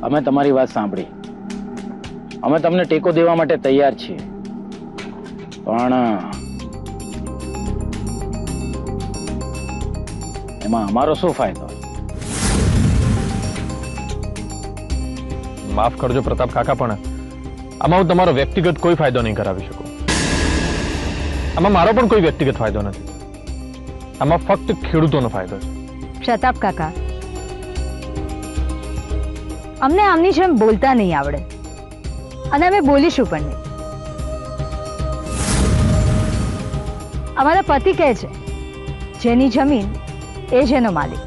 અમે તમારી વાત સાંભળી, અમે તમને ટેકો દેવા માટે તૈયાર છીએ, પણ એમાં અમારો શું ફાયદો? માફ કરજો પ્રતાપ કાકા, પણ આમાં હું તમારો વ્યક્તિગત કોઈ ફાયદો નહીં કરાવી શકું. આમાં મારો પણ કોઈ વ્યક્તિગત ફાયદો નથી. આમાં ફક્ત ખેડૂતોનો ફાયદો છે. પ્રતાપ કાકા, અમને આમની જેમ બોલતા નહીં આવડે અને અમે બોલીશું પણ નહીં. અમારા પતિ કહે છે, જેની જમીન એ જ એનો માલિક.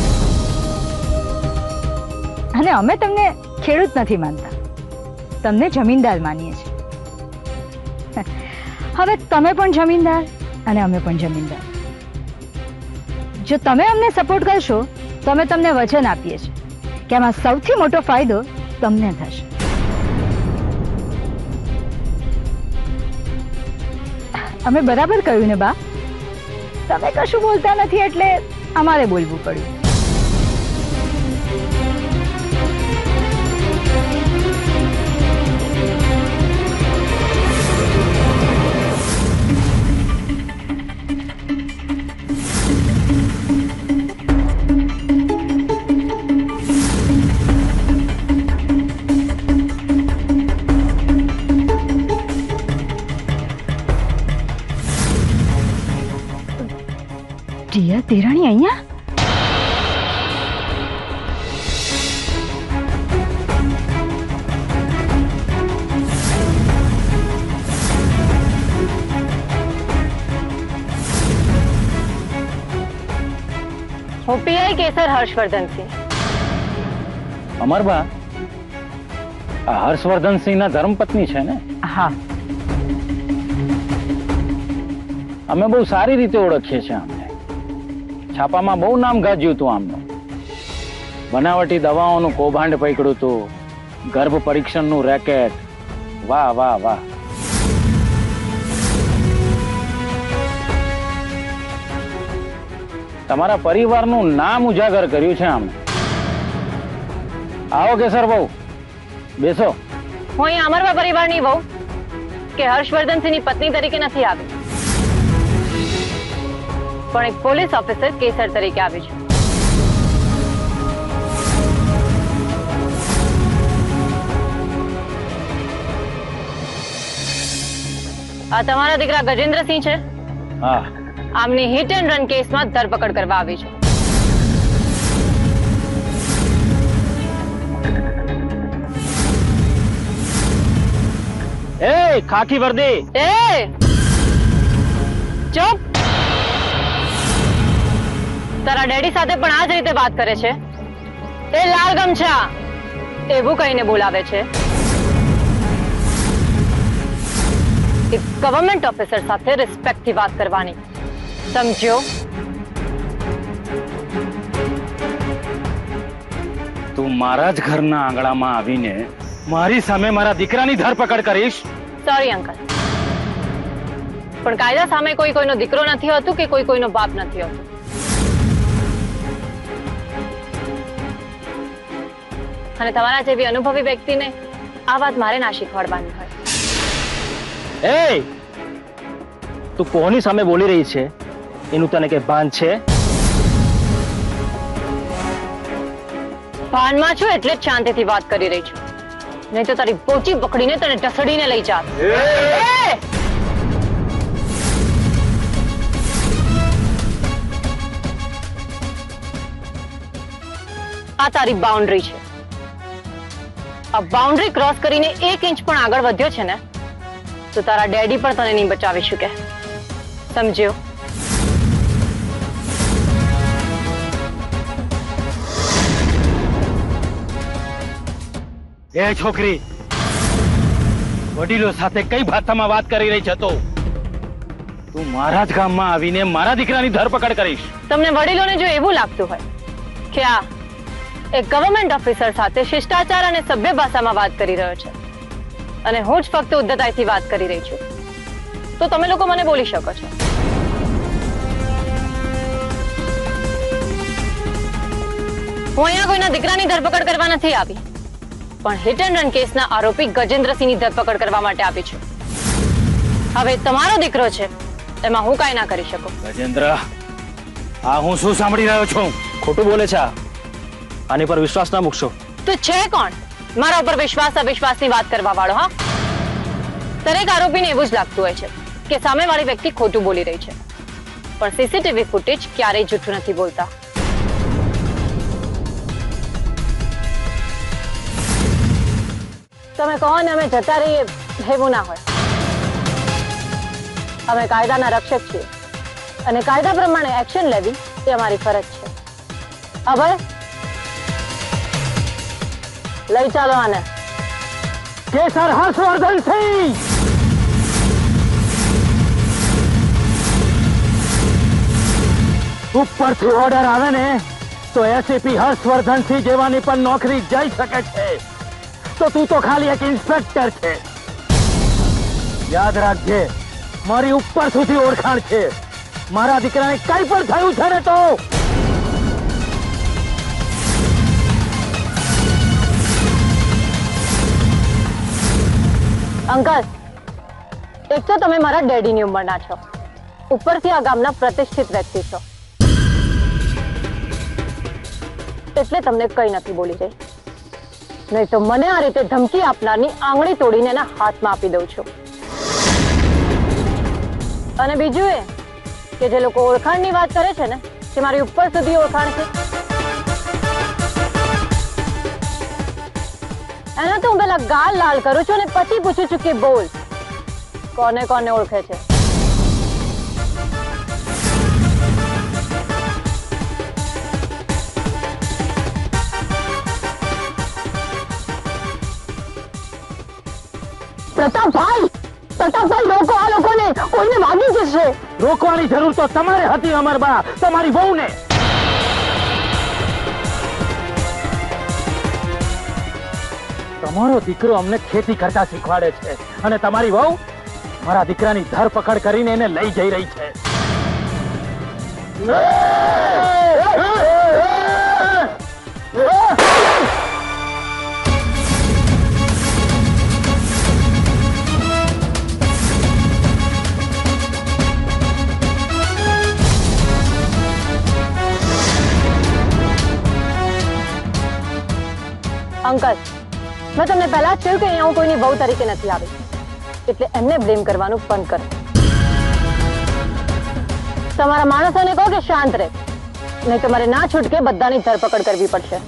અને અમે તમને ખેડૂત નથી માનતા, તમને જમીનદાર માનીએ છીએ. હવે તમે પણ જમીનદાર અને અમે પણ જમીનદાર. જો તમે અમને સપોર્ટ કરશો તો અમે તમને વચન આપીએ છીએ કે આમાં સૌથી મોટો ફાયદો તમને થશે. અમે બરાબર કહ્યું ને બા? તમે કશું બોલતા નથી એટલે અમારે બોલવું પડ્યું. ડિયર દેરાણી અહીંયા? હું પીઆઈ કેસર હર્ષવર્ધનસિંહ. અમરબા, આ હર્ષવર્ધનસિંહના ધર્મપત્ની છે ને? હા. અમે બહુ સારી રીતે ઓળખીએ છીએ અમને. છાપામાં બહુ નામ ગાજ્યું હતું આમનું. બનાવટી દવાઓનું કૌભાંડ પકડ્યું હતું, ગર્ભ પરીક્ષણનું રેકેટ. વાહ વાહ વાહ. તમારા પરિવારનું નામ ઉજાગર કર્યું છે આમને. આવો કેસર બહુ, બેસો. હું અહીં અમરવા પરિવારની વહુ કે હર્ષવર્ધનસિંહની પત્ની તરીકે નથી આવી, પણ એક પોલીસ ઓફિસર કેસર તરીકે આવી છું. આ તમારા દીકરા ગજેન્દ્રસિંહ છે? હા. આમની હિટ એન્ડ રન કેસમાં ધરપકડ કરવા આવી છું. એ ખાકી વર્દી! એ ચૂપ! તારા ડેડી સાથે પણ આ જ રીતે વાત કરે છે? એ લાલ ગમછા એવું કહીને બોલાવે છે? એક ગવર્નમેન્ટ ઓફિસર સાથે રિસ્પેક્ટ થી વાત કરવાની, સમજ્યો? તું મારા જ ઘરના આંગણામાં આવીને મારી સામે મારા દીકરાની ધરપકડ કરીશ? સોરી અંકલ, પણ કાયદા સામે કોઈ કોઈનો દીકરો નથી હોતું કે કોઈ કોઈનો બાપ નથી હોતું. અને તમારા જેવી અનુભવી વ્યક્તિને આ વાત મારે ના શીખવાડવાની હોય. એ તું કોની સામે બોલી રહી છે એનું તને કઈ ભાન છે? ભાનમાં છું એટલે જ શાંતિથી વાત કરી રહી છું, નહીં તો તારી પોચી પકડીને તને ઢસડીને લઈ જાત. આ તારી બાઉન્ડ્રી છે. આ બાઉન્ડ્રી ક્રોસ કરીને 1 ઇંચ પણ આગળ વધ્યો છે ને તો તારા ડેડી પણ તને નહીં બચાવી શકે, સમજ્યો? એ છોકરી વડીલો સાથે કઈ ભાષામાં વાત કરી રહી છે? તો તું મારા જ ગામમાં આવીને મારા દીકરાની ધરપકડ કરીશ? તમને વડીલોને જો એવું લાગતું હોય કે આ એક ગવર્નમેન્ટ ઓફિસર સાથે શિષ્ટાચાર અને સભ્ય ભાષામાં વાત કરી રહ્યો છે અને હું જ ફક્ત ઉદ્ધતાઈથી વાત કરી રહી છું, તો તમે લોકો મને બોલી શકો છો. હું અહીંયા કોઈના દીકરાની ધરપકડ કરવા નથી આવી. પણ હિટ એન્ડ રન કેસના આરોપી ગજેન્દ્રસિંહની ધરપકડ કરવા માટે આપી છું. હવે તમારો દીકરો છે, એમાં હું કાંઈ ના કરી શકું. ગજેન્દ્ર, આ હું શું સાંભળી રહ્યો છું? ખોટું બોલે છે આ. આની પર વિશ્વાસ ના મૂકશો. તું છે કોણ મારા ઉપર વિશ્વાસ અવિશ્વાસની વાત કરવા વાળો? હા, દરેક આરોપીને એવું જ લાગતું હોય છે કે સામેવાળી વ્યક્તિ ખોટું બોલી રહી છે, પણ સીસીટીવી ફૂટેજ ક્યારેય જૂઠું નથી બોલતા. તમે કહો ને અમે જતા રહીએ, એવું ના હોય. અમે કાયદાના રક્ષક છીએ અને કાયદા પ્રમાણે એક્શન લેવી એ અમારી ફરજ છે. અભય, લઈ ચાલો આને. કેસર હર્ષવર્ધન સિંહ, ઉપરથી ઓર્ડર આવે ને તો એસીપી હર્ષવર્ધન સિંહ જેવાની પણ નોકરી જઈ શકે છે. તો તું તો ખાલી એક ઇન્સ્પેક્ટર છે. યાદ રાખજે, મારી ઉપર સુધી ઓળખાણ છે. મારા દીકરાને કઈ પણ થયું છે ને તો અંકલ, એક તો તમે મારા ડેડીની ઉંમરના છો, ઉપરથી આ ગામના પ્રતિષ્ઠિત વ્યક્તિ છો, એટલે તમને કઈ નથી બોલી રહી. નહીં તો મને આ રીતે ધમકી આપનારની આંગળી તોડીને એના હાથમાં આપી દઉં છું. અને બીજું એ કે જે લોકો ઓળખાણની વાત કરે છે ને કે મારી ઉપર સુધી ઓળખાણ છે, એના તો હું પેલા ગાલ લાલ કરું છું અને પછી પૂછું છું કે બોલ કોને કોને ઓળખે છે. પ્રતાપભાઈ, રોકો આ લોકોને, કોઈને વાગી જશે. રોકવાની જરૂર તો તમારે હતી અમરબા, તમારી વહુને. તમારો દીકરો અમને ખેતી કરતા શીખવાડે છે અને તમારી વહુ મારા દીકરાની ધરપકડ કરીને એને લઈ જઈ રહી છે. અંકલ, મેં તમને પહેલા જ કહ્યું કે અહીંયા હું કોઈની વહુ તરીકે નથી આવી, એટલે એમને બ્લેમ કરવાનું બંધ કરો. તમારા માણસોને કહો કે શાંત રહે, નહીં તો મારે ના છૂટકે બધાની ધરપકડ કરવી પડશે.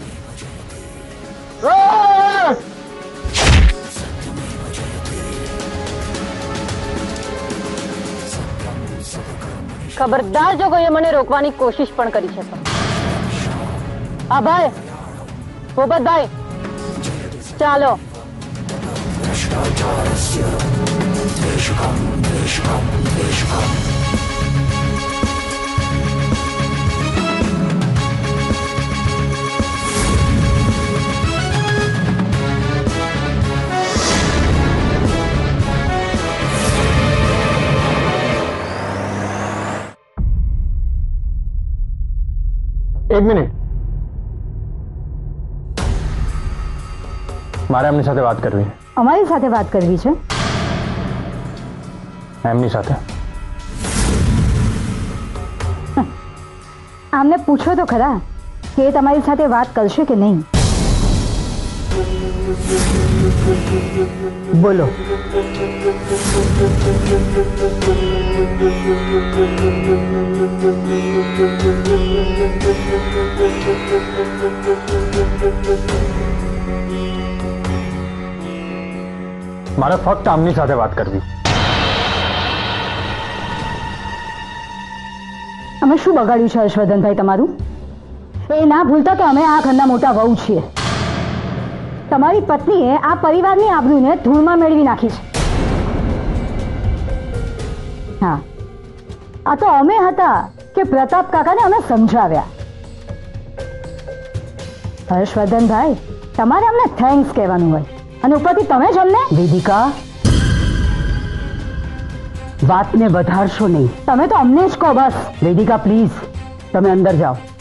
ખબરદાર જો કોઈએ મને રોકવાની કોશિશ પણ કરી છે તો. હા ભાઈ, ભૂપતભાઈ, ચાલો. એક મિનિટ, મારે એમની સાથે વાત કરવી. અમારી સાથે વાત કરવી છે? એમની સાથે. આમને પૂછો તો ખરા કે એ તમારી સાથે વાત કરશે કે નહીં. બોલો. મારે ફક્ત આમની સાથે વાત કરવી. અમે શું બગાડ્યું છે હર્ષવર્ધનભાઈ તમારું? એ ના ભૂલતા કે અમે આ ઘરના મોટા વહુ છીએ. તમારી પત્નીએ આ પરિવારની આબરૂને ધૂળમાં મેળવી નાખી છે. હા, આ તો અમે હતા કે પ્રતાપ કાકાને અમે સમજાવ્યા. હર્ષવર્ધનભાઈ, તમારે અમને થેન્ક્સ કહેવાનું હોય અને ઉપરથી તમે જ અમને. વેદિકા, વાતને વધારશો નહીં. તમે તો અમને જ કહો બસ. વેદિકા પ્લીઝ, તમે અંદર જાઓ.